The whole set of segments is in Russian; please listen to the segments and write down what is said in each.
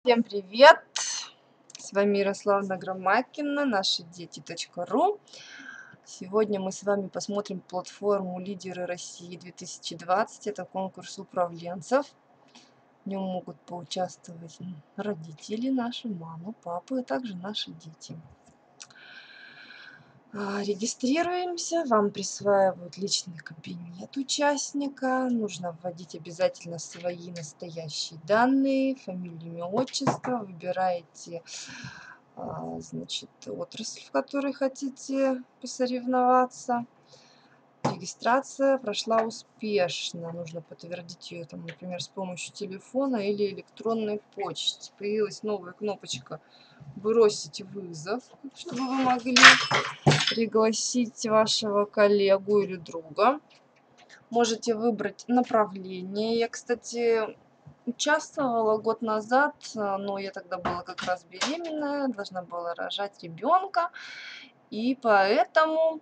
Всем привет! С вами Ярославна Громакина, наши дети.ру. Сегодня мы с вами посмотрим платформу «Лидеры России 2020». Это конкурс управленцев. В нем могут поучаствовать родители наши, мама, папа, а также наши дети. Регистрируемся, вам присваивают личный кабинет участника. Нужно вводить обязательно свои настоящие данные, фамилию, имя, отчество. Выбираете, значит, отрасль, в которой хотите посоревноваться. Регистрация прошла успешно. Нужно подтвердить ее, там, например, с помощью телефона или электронной почты. Появилась новая кнопочка «Бросить вызов», чтобы вы могли пригласить вашего коллегу или друга. Можете выбрать направление. Я, кстати, участвовала год назад, но я тогда была как раз беременная, должна была рожать ребенка, и поэтому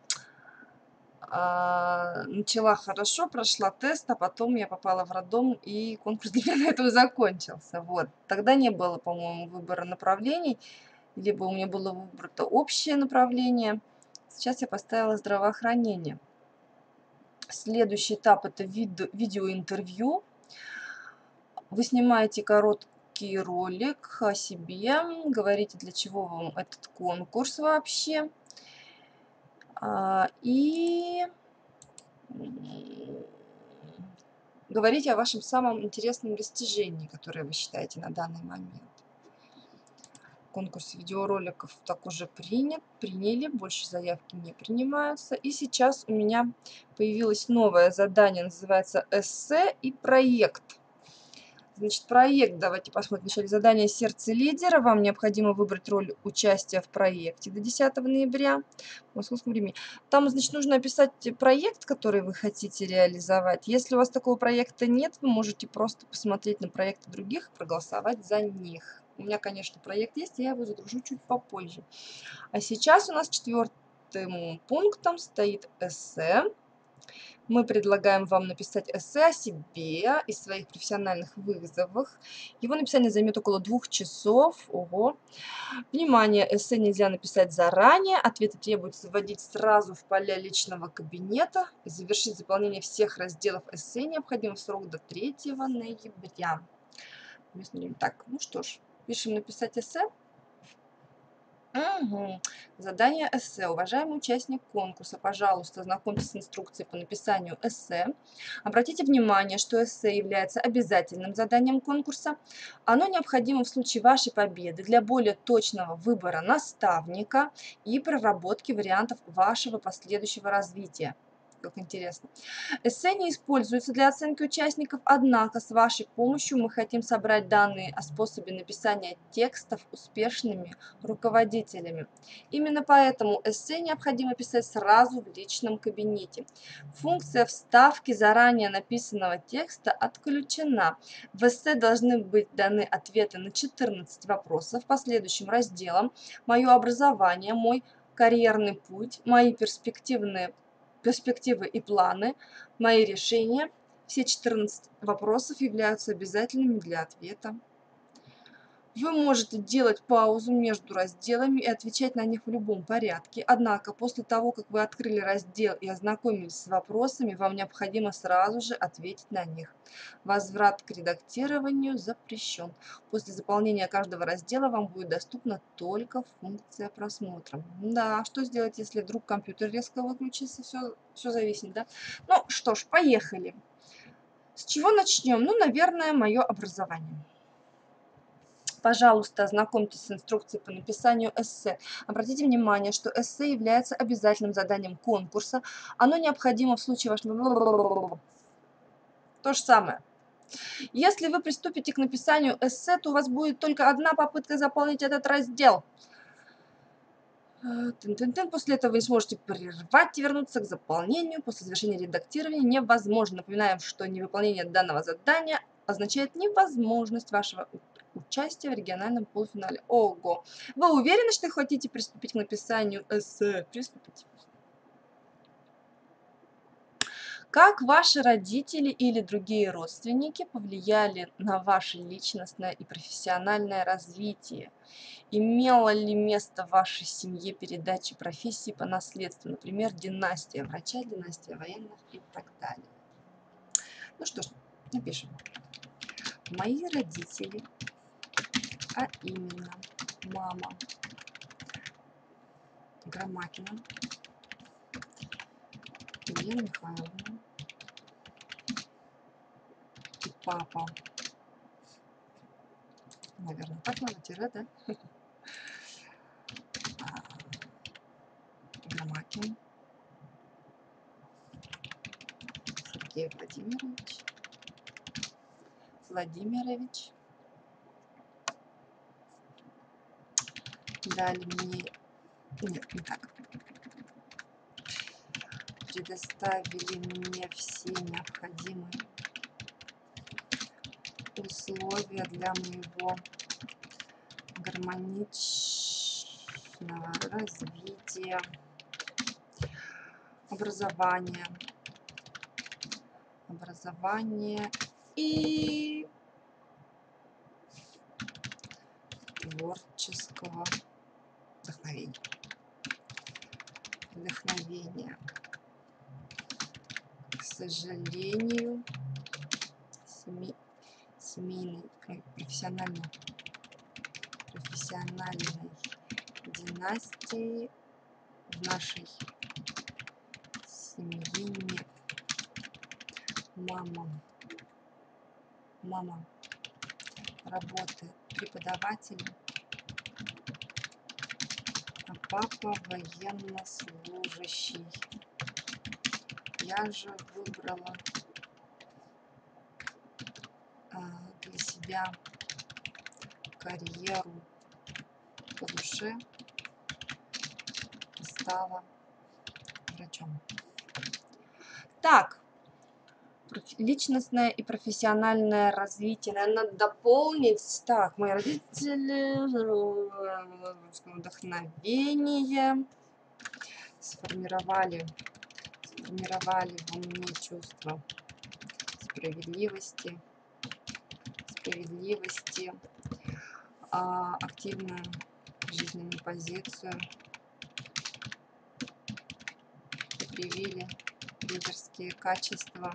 начала хорошо, прошла тест, а потом я попала в роддом, и конкурс для меня на этом закончился. Вот. Тогда не было, по-моему, выбора направлений, либо у меня было выбрано общее направление. Сейчас я поставила здравоохранение. Следующий этап – это видеоинтервью. Вы снимаете короткий ролик о себе, говорите, для чего вам этот конкурс вообще. И говорите о вашем самом интересном достижении, которое вы считаете на данный момент. Конкурс видеороликов так уже приняли, больше заявки не принимаются. И сейчас у меня появилось новое задание, называется эссе и проект. Значит, проект, давайте посмотрим. Вначале задание «Сердце лидера». Вам необходимо выбрать роль участия в проекте до 10 ноября по московскому времени. Там, значит, нужно описать проект, который вы хотите реализовать. Если у вас такого проекта нет, вы можете просто посмотреть на проекты других и проголосовать за них. У меня, конечно, проект есть, я его загружу чуть попозже. А сейчас у нас четвертым пунктом стоит эссе. Мы предлагаем вам написать эссе о себе и своих профессиональных вызовах. Его написание займет около 2 часов. Ого! Внимание! Эссе нельзя написать заранее. Ответы требуется вводить сразу в поля личного кабинета. Завершить заполнение всех разделов эссе необходимо в срок до 3 ноября. Так, ну что ж, пишем написать эссе. Задание эссе. Уважаемый участник конкурса, пожалуйста, ознакомьтесь с инструкцией по написанию эссе. Обратите внимание, что эссе является обязательным заданием конкурса. Оно необходимо в случае вашей победы для более точного выбора наставника и проработки вариантов вашего последующего развития. Как интересно. Эссе не используется для оценки участников, однако с вашей помощью мы хотим собрать данные о способе написания текстов успешными руководителями. Именно поэтому эссе необходимо писать сразу в личном кабинете. Функция вставки заранее написанного текста отключена. В эссе должны быть даны ответы на 14 вопросов по следующим разделам: мое образование, мой карьерный путь, мои перспективы и планы, мои решения. Все 14 вопросов являются обязательными для ответа. Вы можете делать паузу между разделами и отвечать на них в любом порядке. Однако, после того, как вы открыли раздел и ознакомились с вопросами, вам необходимо сразу же ответить на них. Возврат к редактированию запрещен. После заполнения каждого раздела вам будет доступна только функция просмотра. Да, что сделать, если вдруг компьютер резко выключится? Все зависит, да? Ну что ж, поехали. С чего начнем? Ну, наверное, мое образование. Пожалуйста, ознакомьтесь с инструкцией по написанию эссе. Обратите внимание, что эссе является обязательным заданием конкурса. Оно необходимо в случае вашего... То же самое. Если вы приступите к написанию эссе, то у вас будет только одна попытка заполнить этот раздел. После этого вы не сможете прервать и вернуться к заполнению. После завершения редактирования невозможно. Напоминаем, что невыполнение данного задания означает невозможность вашего участия в региональном полуфинале. Ого! Вы уверены, что хотите приступить к написанию эссе? Приступите. Как ваши родители или другие родственники повлияли на ваше личностное и профессиональное развитие? Имела ли место в вашей семье передача профессии по наследству, например, династия врача, династия военных и так далее? Ну что ж, напишем. Мои родители, а именно мама Громакина Елена Михайловна и папа, наверное, так надо, тире, да? Громакин Сергей Владимирович дали мне, нет, не так, предоставили мне все необходимые условия для моего гармоничного развития, образования и творческого вдохновения. К сожалению, семейной, профессиональной династии в нашей семье нет. Мама работает преподавателем, а папа военнослужащий. Я же выбрала для себя карьеру по душе и стала врачом. Так, личностное и профессиональное развитие. Наверное, надо дополнить. Так, мои родители, вдохновение, сформировали во мне чувство справедливости, активную жизненную позицию, привили лидерские качества,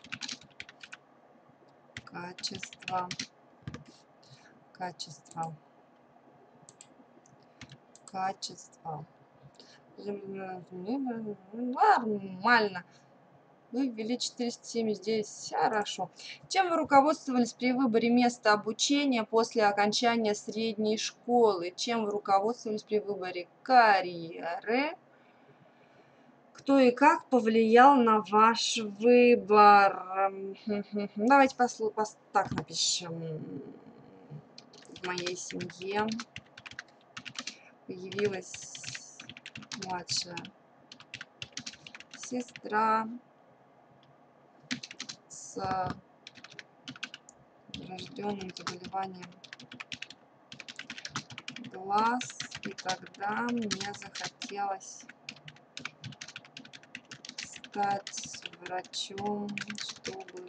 Нормально. Вы ввели 479, хорошо. Чем вы руководствовались при выборе места обучения после окончания средней школы? Чем вы руководствовались при выборе карьеры? Кто и как повлиял на ваш выбор? Давайте так напишем. В моей семье появилась младшая сестра с врожденным заболеванием глаз, и тогда мне захотелось стать врачом, чтобы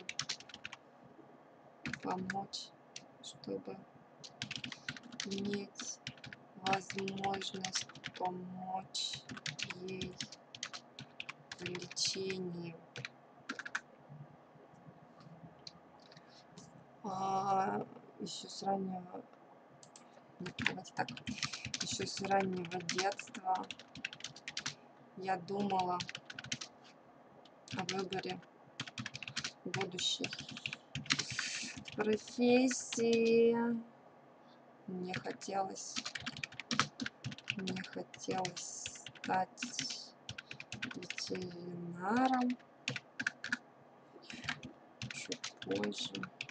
помочь, чтобы иметь возможность помочь ей в лечении. Еще с раннего, давайте так, еще с раннего детства я думала о выборе будущей профессии. Мне хотелось стать ветеринаром, чуть позже.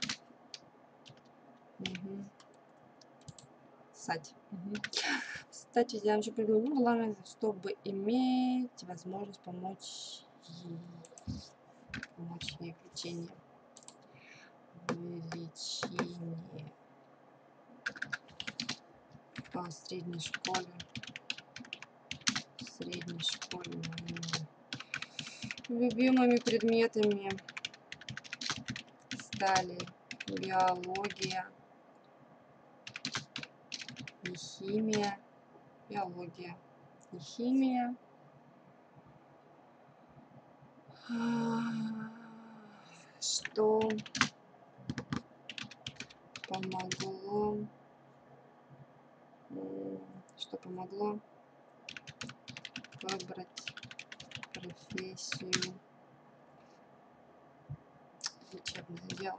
Стать ветеринаром чуть позже. Главное, чтобы иметь возможность помочь ей в лечении. В средней школе Любимыми предметами стали биология и химия. Биология и химия. Что помогло, что помогло выбрать профессию лечебное дело.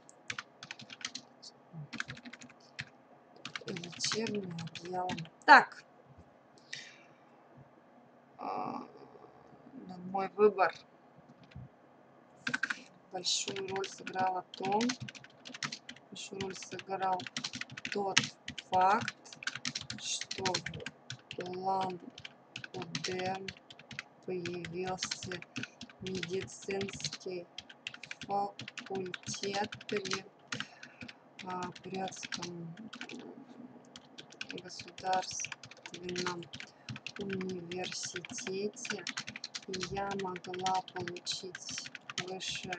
Лечебное дело. Так, мой выбор. Большую роль сыграл тот факт, что в Улан-Удэ появился медицинский факультет при Брестском государственном университете, и я могла получить высшее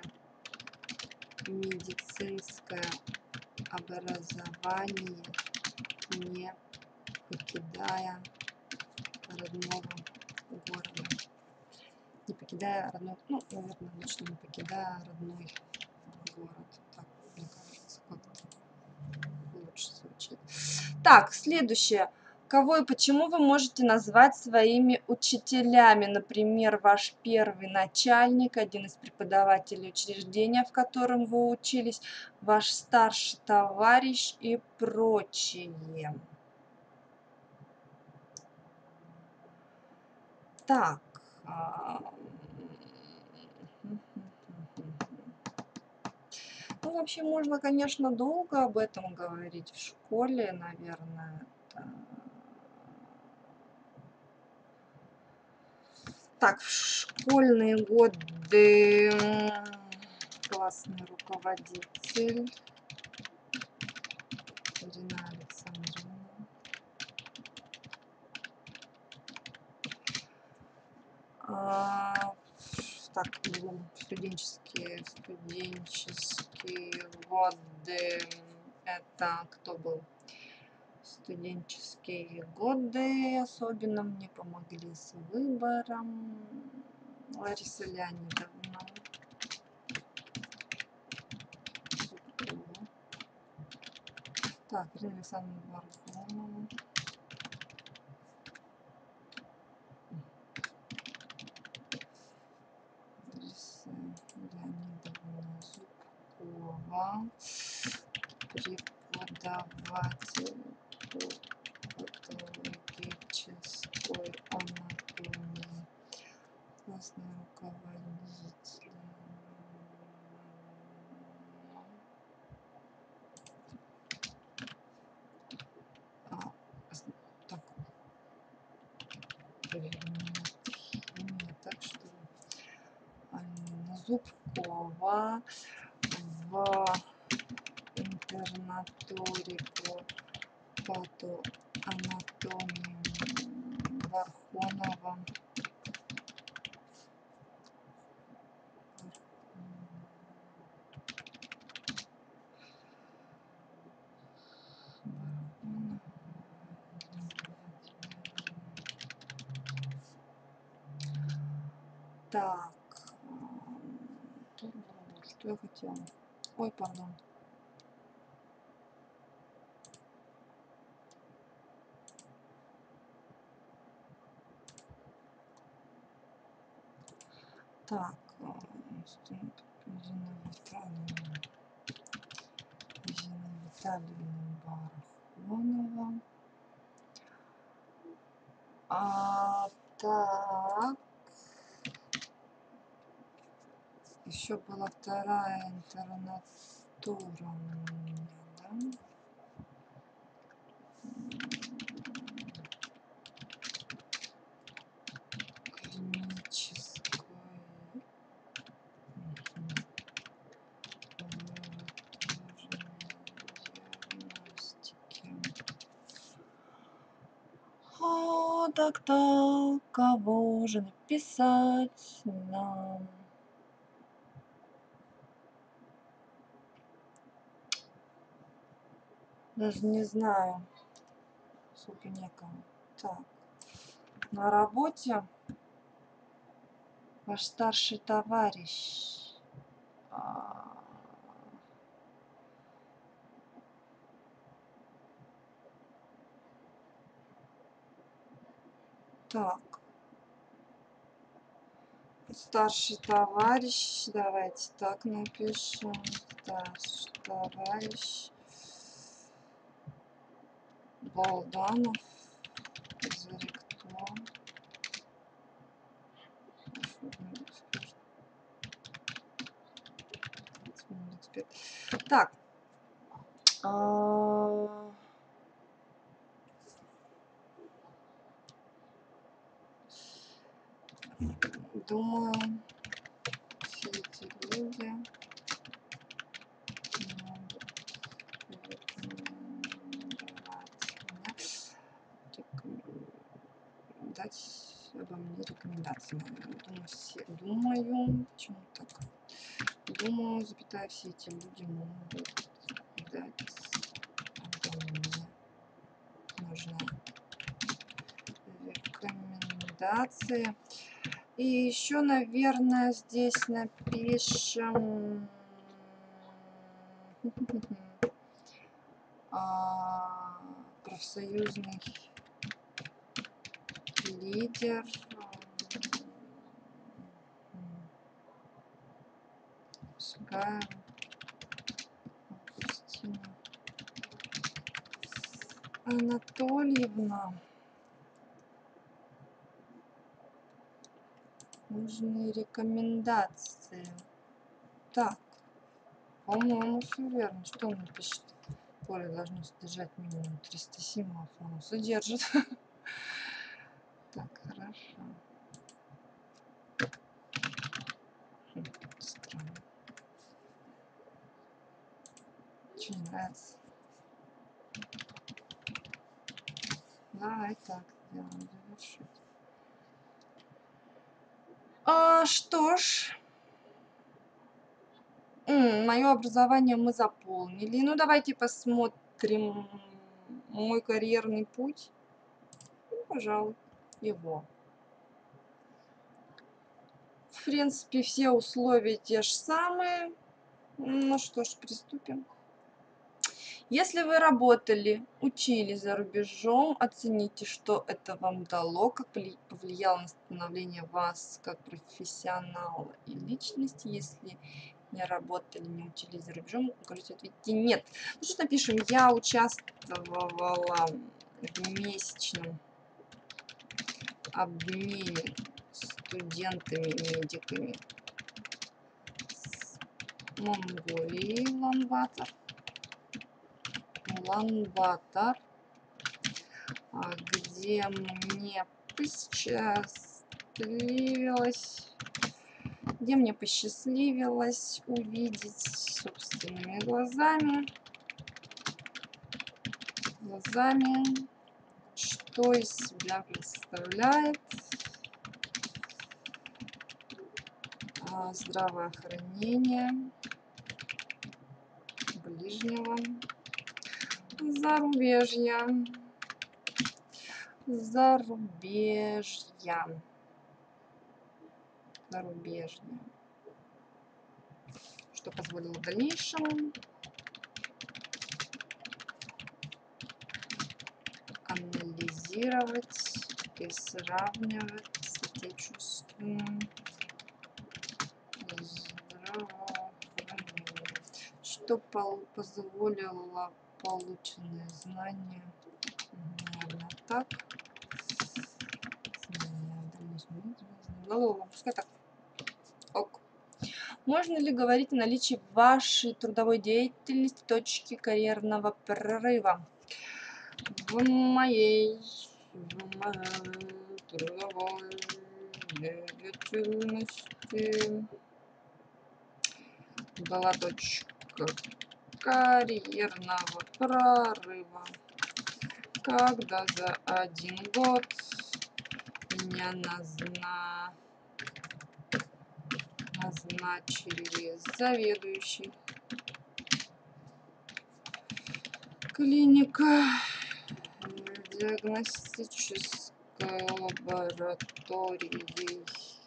медицинское образование, не покидая родного города. Не покидая родной, ну, наверное, лучше не покидая родной город. Так, мне кажется, как-то лучше звучит. Так, следующее. Кого и почему вы можете назвать своими учителями? Например, ваш первый начальник, один из преподавателей учреждения, в котором вы учились, ваш старший товарищ и прочее. Так. Ну, вообще можно, конечно, долго об этом говорить в школе, наверное. Так, в школьные годы классный руководитель Ирина Александровна. Так, студенческие годы. Это кто был? Студенческие годы особенно мне помогли с выбором. Лариса Леонидовна. Так, Ирина Александровна Варгунова. Лариса Леонидовна Зубкова. Преподаватель по патологической анатомии. Классный руководитель. Так, химия, так что Алина Зубкова в интернатуре по патоанатомии Вархонова. Так, что я хотела? Ой, пардон. Так, Зина Витальевна Бархонова. Так, еще была вторая интернатура у меня, да? Клинической диагностики. так, кого же написать нам? Даже не знаю, особо некого. Так, на работе ваш старший товарищ. Так, старший товарищ, давайте так напишем. Старший товарищ Болданов Заректор. Так, думаю, все эти люди могут дать обо мне рекомендации. Думаю, почему так? Думаю, запятая, все эти люди могут дать обо мне нужные рекомендации. И еще, наверное, здесь напишем профсоюзный лидер Шагаева Августина Анатольевна. Нужные рекомендации. Так, по-моему, все верно. Что он пишет? Поле должно содержать минимум 300 символов. Оно содержит. Так, хорошо. Странно. Очень нравится. Давай так сделаем. Завершить. Что ж, мое образование мы заполнили. Ну, давайте посмотрим мой карьерный путь. Ну, пожалуй, его. В принципе, все условия те же самые. Ну что ж, приступим. Если вы работали, учились за рубежом, оцените, что это вам дало, как повлияло на становление вас как профессионала и личности. Если не работали, не учились за рубежом, говорите, ответьте нет. Ну что напишем? Я участвовала в месячном обмене студентами-медиками с Монголией Улан-Батор, где мне посчастливилось увидеть собственными глазами, что из себя представляет здравоохранение ближнего зарубежья. Что позволило в дальнейшем анализировать и сравнивать с отечественным здравоохранением, что позволило полученные знания, наверное, так, пускай так. Ок. Можно ли говорить о наличии в вашей трудовой деятельности точки карьерного прорыва? В моей трудовой деятельности была точка карьерного прорыва, когда за 1 год меня назначили заведующий клиника диагностической лабораторией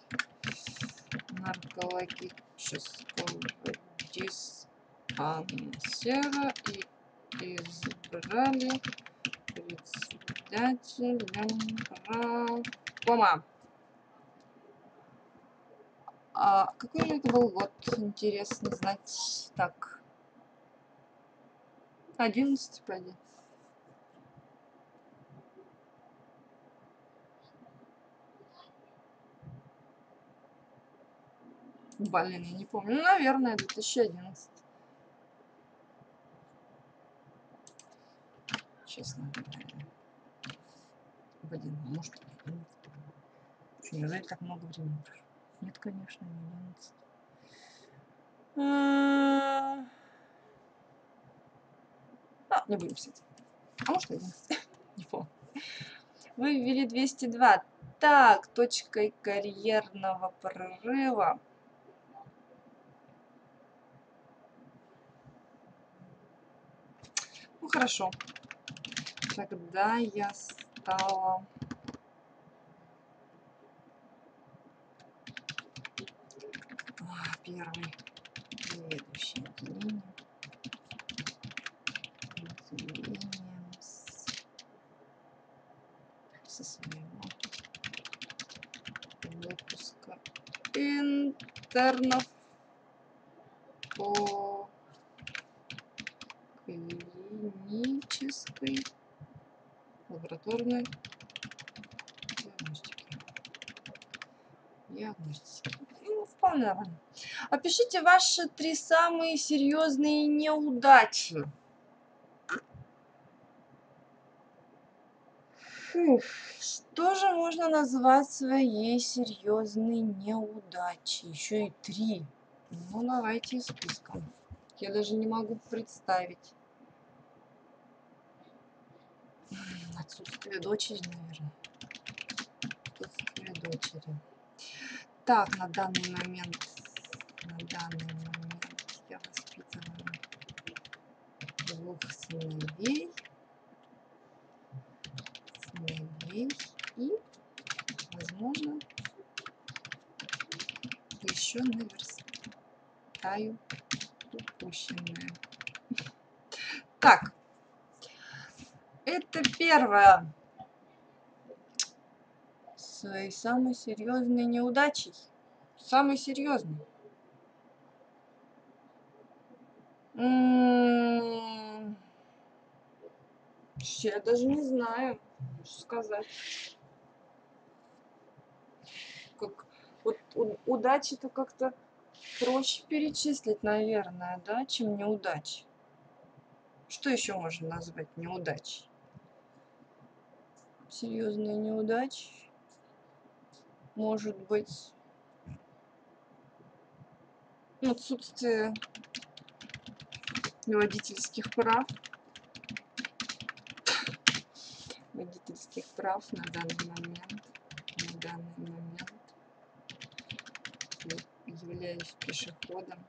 наркологического диспансера и избрали председателем правкома. А какой же это был год, интересно знать. Так, 11 пойди. Блин, я не помню. Ну, наверное, 2011. Честно говоря. Блин, может, 11. Неужели так много времени прошло? Нет, конечно, не 11. Не будем писать. А может, 11. Не помню. Вы ввели 202. Так, точкой карьерного прорыва. Ну, хорошо. Тогда я стала... Первый следующий отделение. Со своего выпуска интернов по клинической лабораторной диагностики. Ну, вполне нормально. Опишите ваши 3 самые серьезные неудачи. Что же можно назвать своей серьезной неудачей? Еще и 3. Ну, давайте списком. Я даже не могу представить. Отсутствие дочери, наверное. Отсутствие дочери. Так, на данный момент я воспитываю 2 сыновей и, возможно, еще наверстаю упущенное. Так, это первое. Своей самой серьезной неудачей. Самый серьезный. Я даже не знаю, что сказать. Как, вот удачи-то как-то проще перечислить, наверное, да, чем неудачи. Что еще можно назвать неудачей? Серьезные неудачи. Может быть, отсутствие водительских прав. Водительских прав на данный момент. Являюсь пешеходом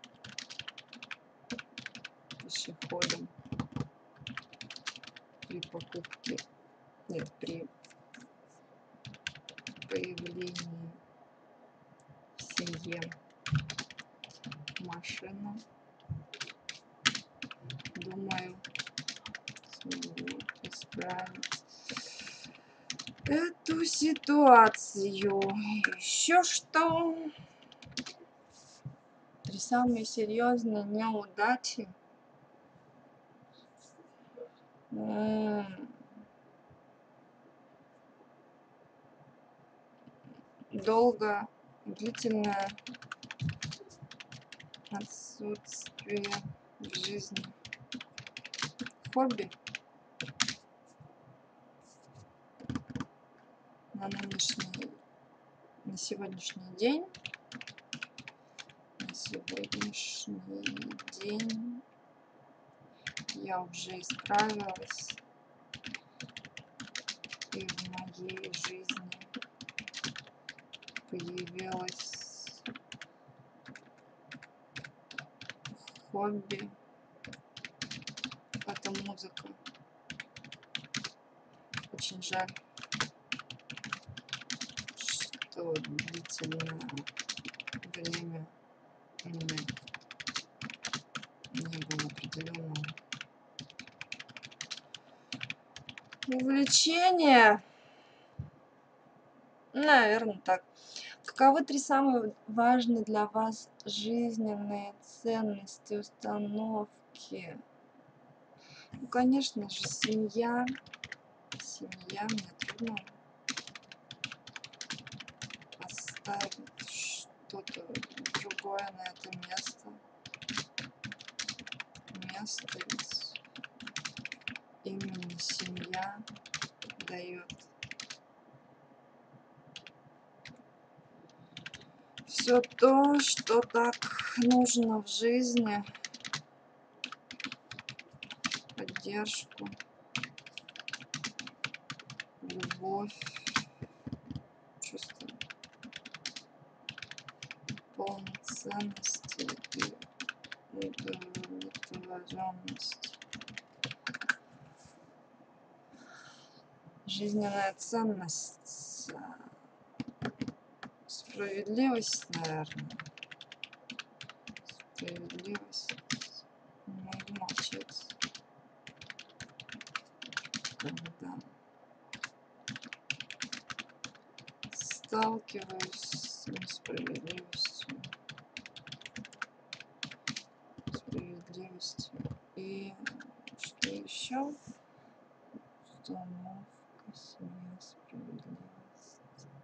при покупке, нет, при появлении в семье машины. Думаю, смогу исправить эту ситуацию. Еще что? 3 самые серьезные неудачи. Длительное отсутствие в жизни хобби. На сегодняшний день я уже исправилась, и в моей жизни появилось хобби. Это музыка. Очень жаль, что длительное время у меня не было определенного увлечения. Наверное, так. Каковы 3 самые важные для вас жизненные ценности, установки? Ну, конечно же, семья. Семья. Мне трудно поставить что-то другое на это место. Место ведь именно семья дает все то, что так нужно в жизни. Поддержку, любовь, чувство полноценности и удовлетворенность. Жизненная ценность, справедливость, наверное. Справедливость. Не могу молчать, когда сталкиваюсь с несправедливостью. Справедливостью. И что еще? Установка, семья, справедливость.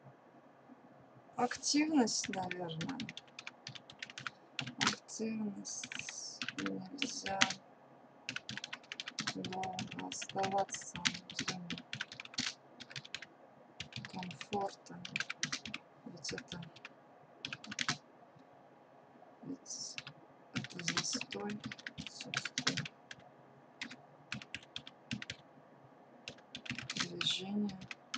Активность, наверное. Активность. Нельзя долго оставаться в зоне комфорта. Ведь это застой, отсутствие движения.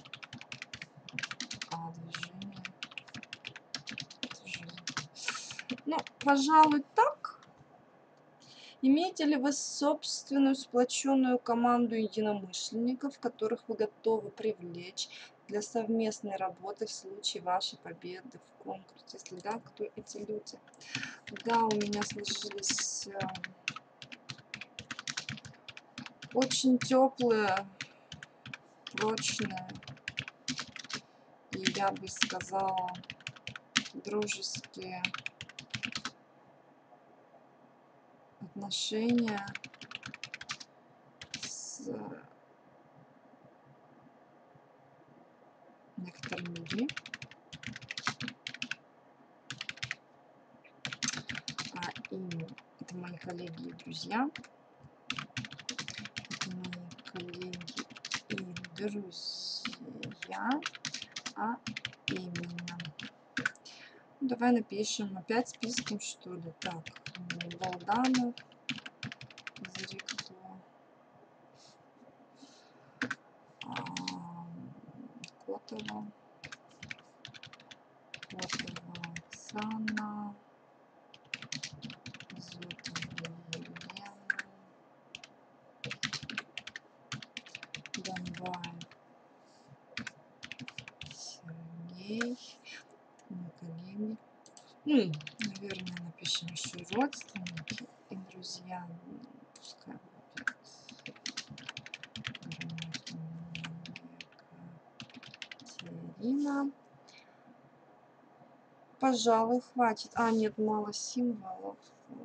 А движение — это жизнь. Ну, пожалуй, так. Имеете ли вы собственную сплоченную команду единомышленников, которых вы готовы привлечь для совместной работы в случае вашей победы в конкурсе? Если да, кто эти люди? Да, у меня сложились очень теплые, прочные и, я бы сказала, дружеские отношения с некоторыми людьми. Это мои коллеги и друзья. Это мои коллеги и друзья. А именно. Давай напишем опять списком, что ли. Так, Болданов, Зрикто, Котова, Оксана, Зотова Елена, Донбаев Сергей, мои коллеги. Наверное, напишем еще родственники и друзья. Пускай будет Екатерина. Пожалуй, хватит. Нет, мало символов.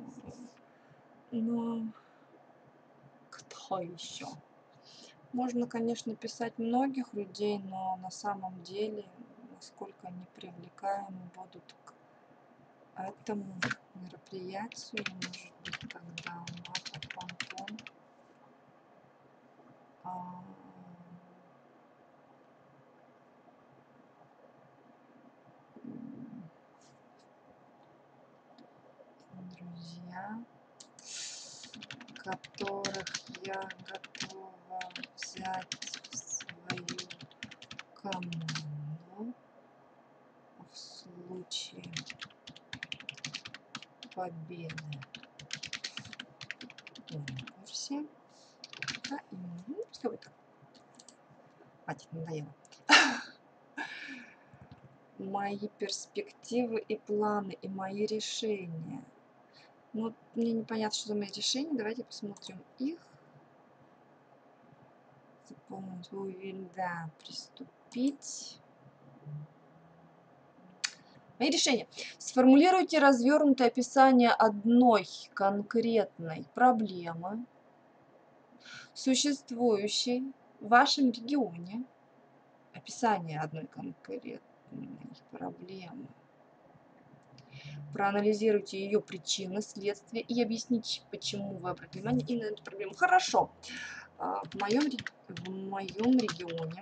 Но кто еще? Можно, конечно, писать многих людей, но на самом деле, насколько они привлекаемы будут к этому мероприятию, может быть, тогда Марта Пантон. Друзья, которых я готова взять в свою команду в победы в конкурсе. А именно, ну, пускай вот так. Хватит, надоело. Мои перспективы и планы, и мои решения. Ну, мне непонятно, что за мои решения. Давайте посмотрим их. Заполнить уверен, да, приступить. Мои решения. Сформулируйте развернутое описание одной конкретной проблемы, существующей в вашем регионе. Описание одной конкретной проблемы. Проанализируйте ее причины, следствия и объясните, почему вы обратили внимание именно на эту проблему. Хорошо. В моем регионе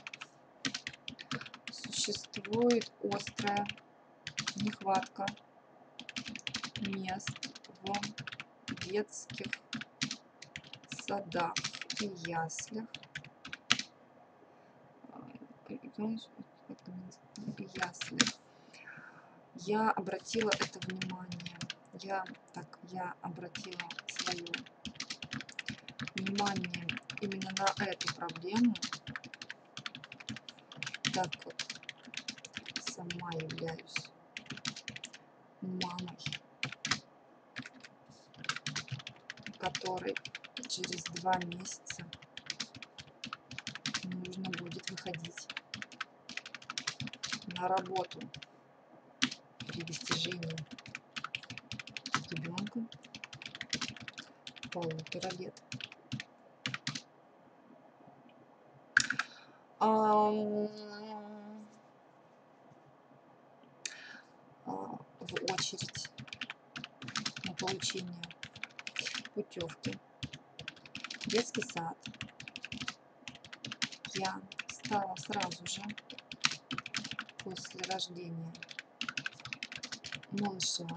существует острая нехватка мест в детских садах и яслях. Я обратила это внимание. Я обратила свое внимание именно на эту проблему, так как сама являюсь мамой, которой через 2 месяца нужно будет выходить на работу при достижении ребенку 1,5 лет. В очередь на получение путевки в детский сад я стала сразу же после рождения малыша,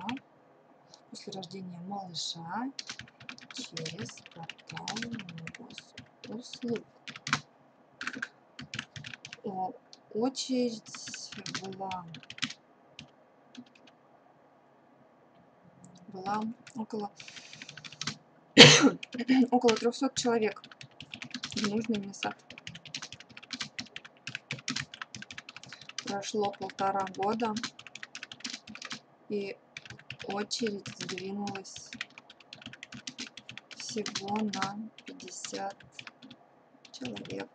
через портал госуслуг. Очередь была около 300 человек в нужный мне сад. Прошло 1,5 года, и очередь сдвинулась всего на 50 человек.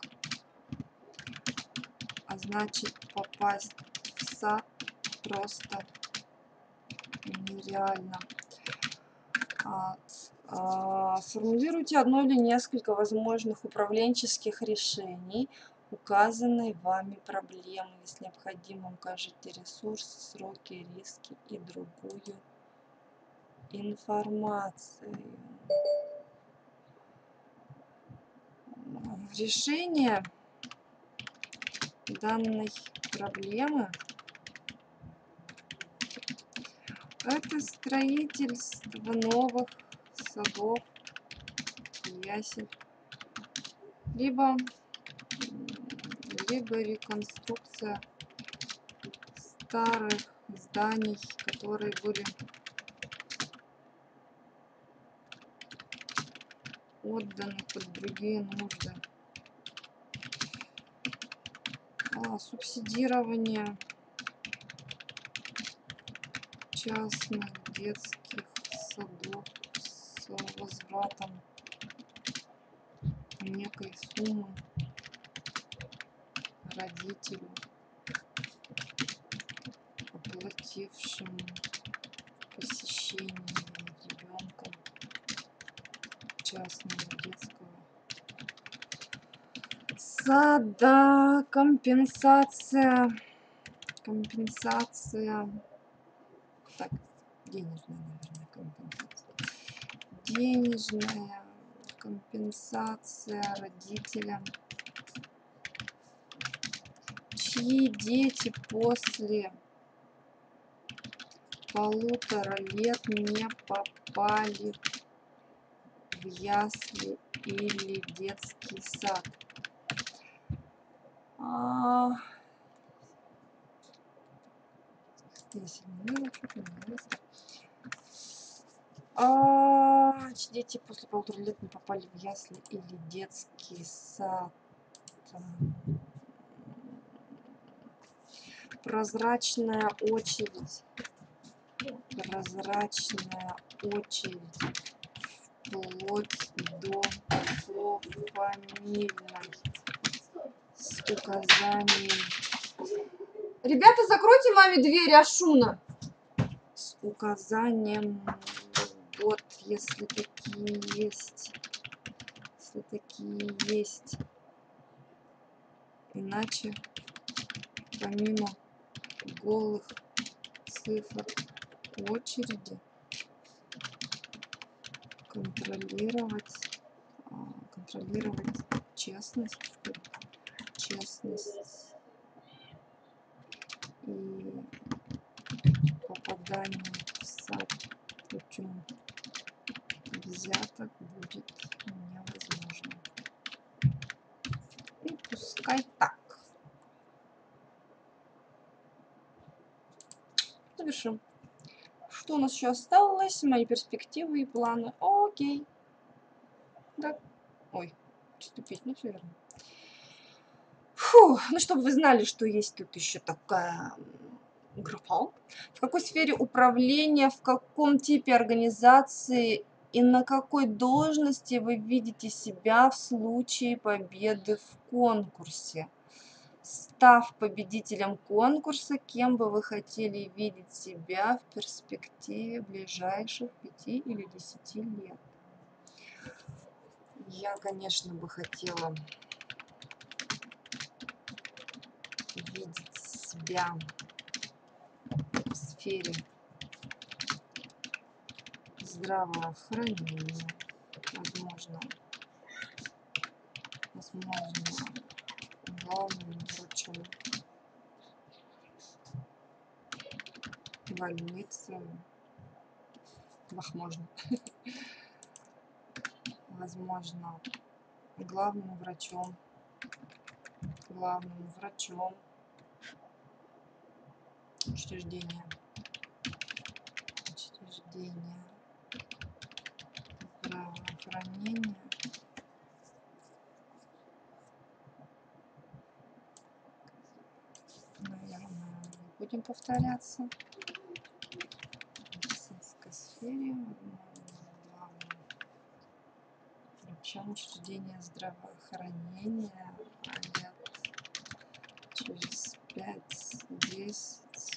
А значит, попасть в сад просто нереально. Сформулируйте одно или несколько возможных управленческих решений указанной вами проблемы. Если необходимо, укажите ресурсы, сроки, риски и другую информацию. Решение данной проблемы — это строительство новых садов, ясель, либо реконструкция старых зданий, которые были отданы под другие нужды. Субсидирование частных детских садов с возвратом некой суммы родителю, оплатившему посещение ребенка частного детского сада. Компенсация, так, денежная, наверное, компенсация родителям, чьи дети после 1,5 лет не попали в ясли или детский сад. Дети после 1,5 лет не попали в ясли или детский сад. Прозрачная очередь. Прозрачная очередь. Вплоть до фамильной. С указанием. Ребята, закройте маме дверь, Ашуна. С указанием, вот, если такие есть. Если такие есть. Иначе, помимо голых цифр очереди, контролировать честность и попадание в сад путем взяток будет невозможно. И пускай так. Завершим. Что у нас еще осталось? Мои перспективы и планы. Окей. Да. Ой, ступить, ну все верно. Фу, ну чтобы вы знали, что есть тут еще такая графа. В какой сфере управления, в каком типе организации и на какой должности вы видите себя в случае победы в конкурсе? Став победителем конкурса, кем бы вы хотели видеть себя в перспективе ближайших 5 или 10 лет? Я, конечно, бы хотела видеть себя в сфере здравоохранения, возможно, главным врачом больницы, возможно, главным врачом учреждения здравоохранения, наверное, не будем повторяться. В медицинской сфере, главным врачом учреждения здравоохранения, лет через 5-10.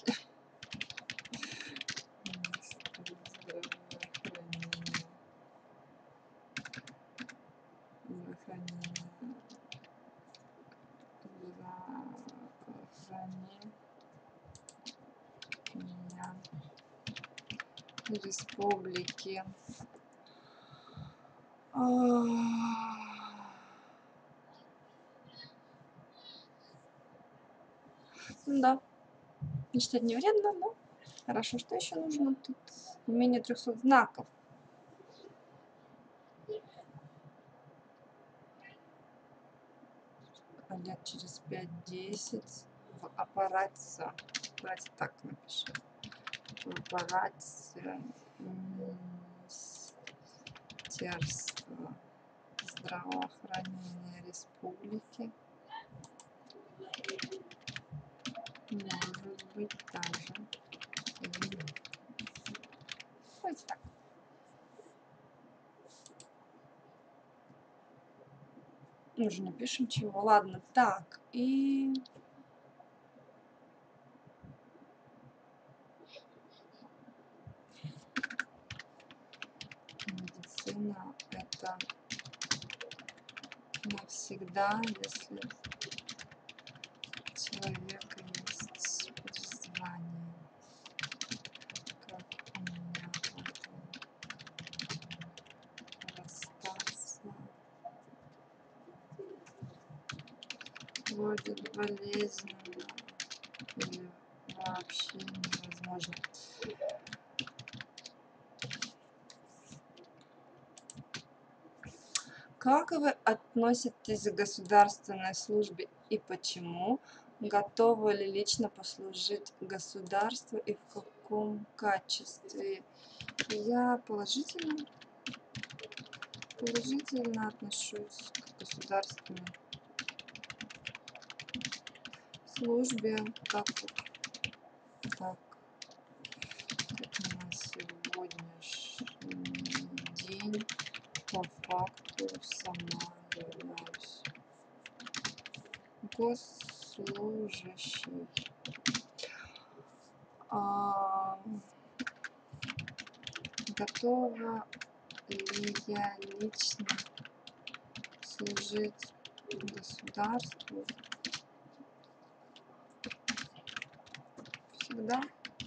Республики. Да, читать не вредно, но хорошо, что еще нужно тут? Менее 300 знаков. Лет через 5-10 в аппарате, давайте так напишем, в аппарате Министерства здравоохранения республики, может быть даже и давайте так. Мы же не пишем чего. Ладно, так, и медицина — это навсегда, если у человека есть призвание, как у меня расстаться будет болезненно или вообще невозможно. Как вы относитесь к государственной службе и почему? Готовы ли лично послужить государству и в каком качестве? Я положительно отношусь к государственной службе, так как на сегодняшний день по факту сама являюсь госслужащей. А, готова ли я лично служить государству? Всегда.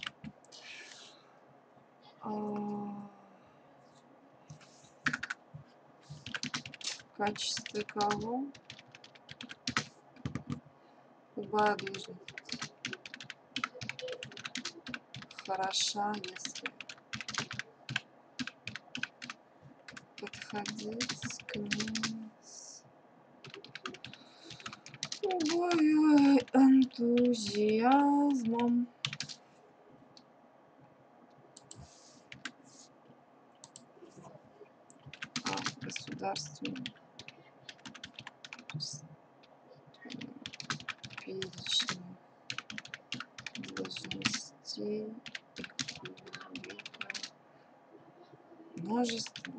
В качестве кого? Любая должность хороша, если подходить к ней с любовью и энтузиазмом. Государственном перечне должностей множество.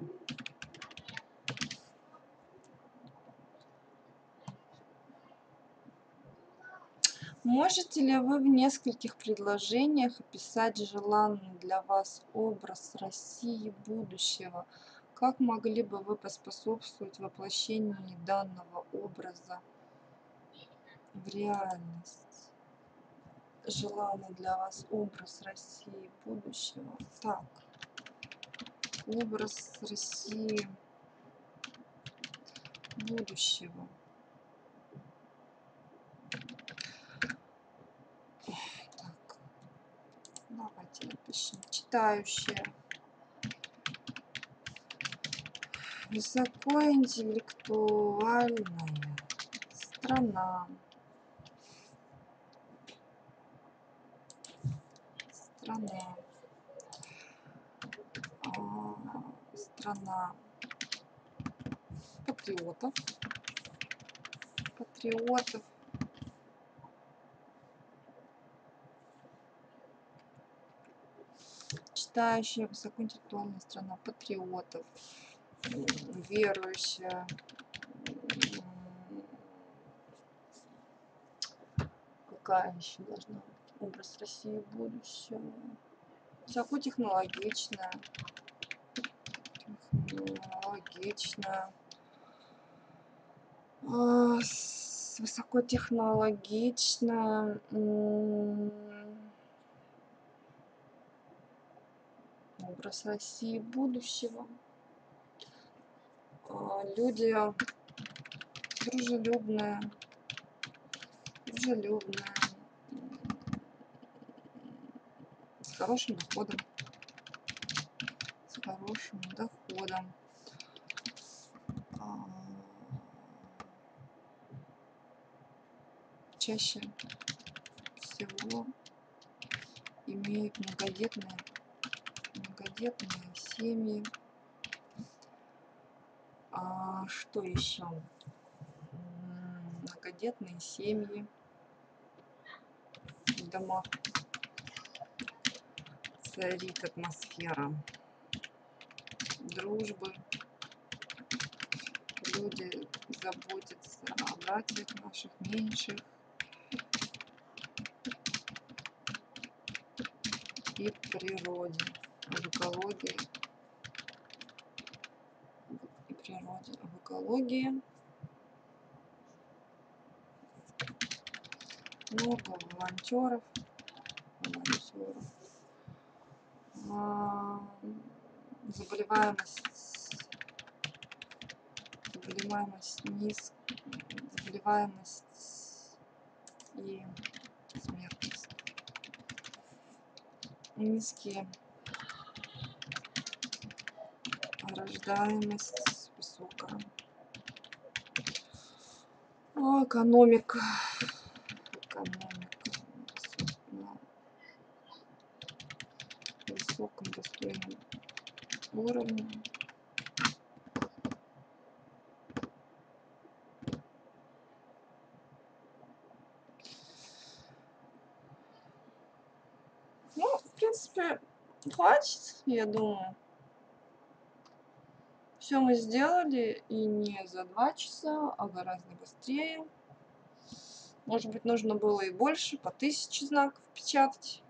Можете ли вы в нескольких предложениях описать желанный для вас образ России будущего? Как могли бы вы поспособствовать воплощению данного образа в реальность? Желанный для вас образ России будущего. Так, образ России будущего. Так, давайте напишем. Читающая, высокоинтеллектуальная страна. Страна патриотов, читающая, высокоинтеллектуальная страна патриотов, верующая, какая еще должна быть образ России будущего, высокотехнологичная, высокотехнологичная, образ России будущего. Люди дружелюбные, с хорошим доходом, чаще всего имеют многодетные семьи. Что еще? Многодетные семьи в домах. Царит атмосфера дружбы. Люди заботятся о братьях наших меньших и природе, об экологии. В экологии много волонтеров. Заболеваемость и смертность низкие, рождаемость высокая, экономика на высоком достойном уровня. Ну, в принципе, хватит, я думаю. Все мы сделали, и не за 2 часа, а гораздо быстрее. Может быть, нужно было и больше, по 1000 знаков печатать.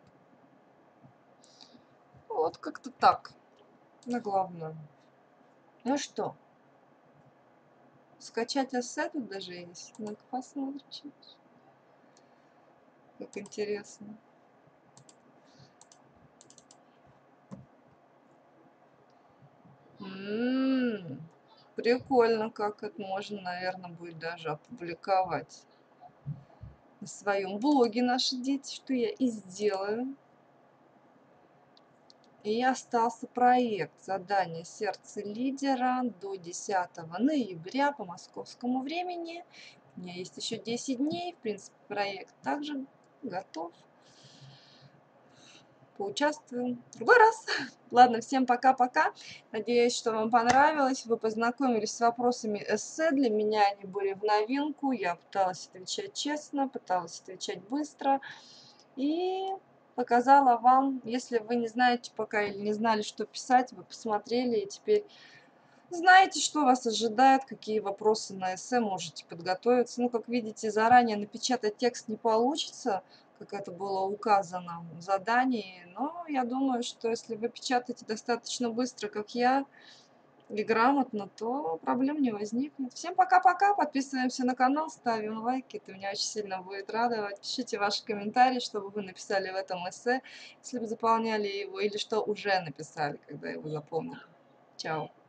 Вот как-то так, на главное. Ну что, скачать эссе тут даже есть. Ну-ка посмотрим чуть. Как интересно. Прикольно, как это можно, наверное, будет даже опубликовать на своем блоге «Наши дети», что я и сделаю. И остался проект задание «Сердце лидера» до 10 ноября по московскому времени. У меня есть еще 10 дней. В принципе, проект также готов. Поучаствуем в другой раз. Ладно, всем пока-пока. Надеюсь, что вам понравилось. Вы познакомились с вопросами эссе. Для меня они были в новинку. Я пыталась отвечать честно, пыталась отвечать быстро. И показала вам, если вы не знаете пока или не знали, что писать, вы посмотрели и теперь знаете, что вас ожидает, какие вопросы на эссе можете подготовиться. Ну, как видите, заранее напечатать текст не получится, как это было указано в задании, но я думаю, что если вы печатаете достаточно быстро, как я, и грамотно, то проблем не возникнет. Всем пока-пока, подписываемся на канал, ставим лайки, это меня очень сильно будет радовать. Пишите ваши комментарии, что бы вы написали в этом эссе, если бы заполняли его, или что уже написали, когда его заполнили. Чао.